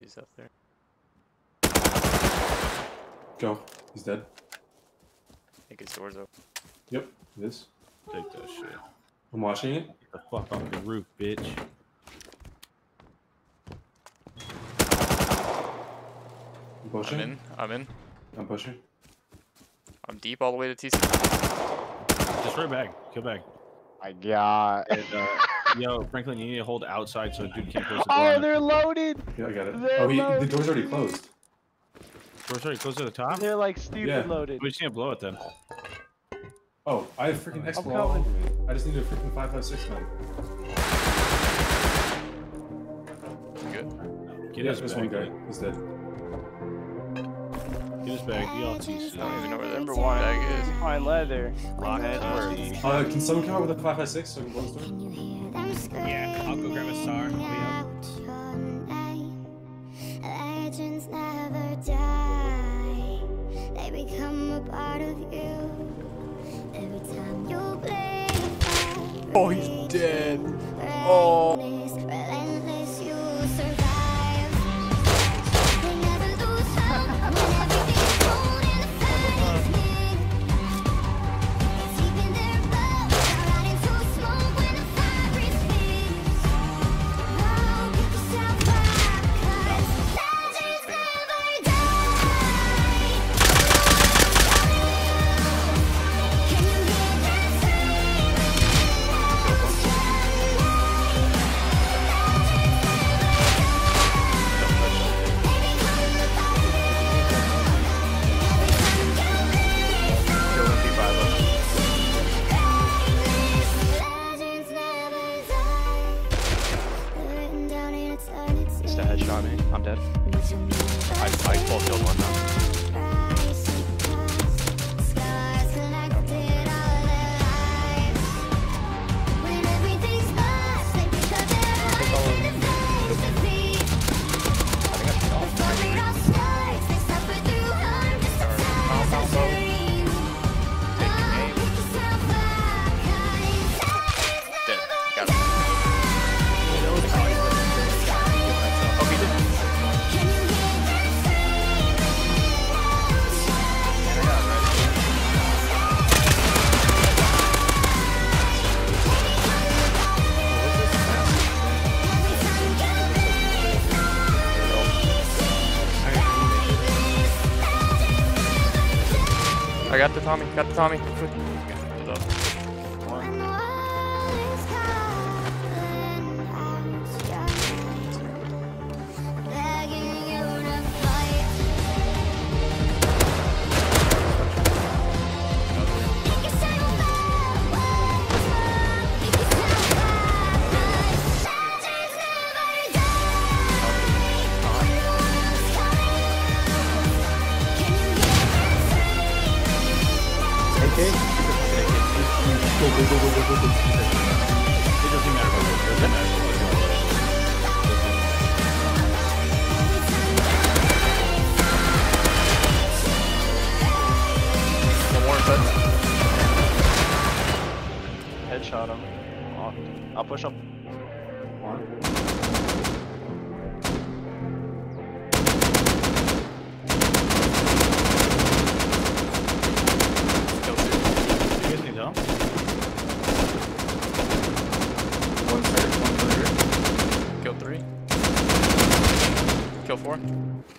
He's up there. Go. He's dead. I think his door's open. Yep, it is. Take that shit. I'm watching it. Get the fuck off the roof, bitch. I'm pushing. I'm in. I'm pushing. I'm deep all the way to TC. Destroy bag. Kill bag. My God. And, yo, Franklin, you need to hold outside so dude can't close the door. Oh, they're loaded. Yeah, I got it. They're Oh, the loaded. door's already closed. Door's already close to the top? They're like stupid Yeah. loaded. We just can't blow it then. Oh, I have freaking I'm X-Ball all coming. over me. I just need a freaking 5.56 gun. Good. Get Yeah, his this bag. one guy. He's dead. Get his bag. He all TC. I don't even know where that Number one bag is. Fine leather. Can someone come out with a 5.56 so I can blow this door? Yeah, I'll go grab a star. I'll be up. Legends never die. They become a part of you. Every time you play. Oh, he's dead. Oh. Relentless, you survive. They never lose hope when everything's thrown in the face. It's deep in their blood, they're out into smoke when the fire breathes. Oh, pick yourself up, 'cause legends never die. Can you hear that Kill him, P5 up. legends never die. Written down in eternity. Just a headshot me. I'm dead. I full killed one now. Scars collected all their lives. When everything's lost, they pick up their life and face defeat. Before it all starts, they suffer through harm just to tell us a dream. Oh, pick yourself up, 'cause legends Dead. never Got him. Oh, he did. Can you hear that I got the Tommy. Got the Tommy. when the wall is calling out your name, begging you to fight. Pick yourself up, what's wrong? Pick yourself up, 'cause legends never die. When the wall's calling out, can you hear Okay. Go. It doesn't matter about it. It doesn't matter. One more touch. Headshot him. I'll push up. Kill two. You guys need help? One third. Kill three. Kill four.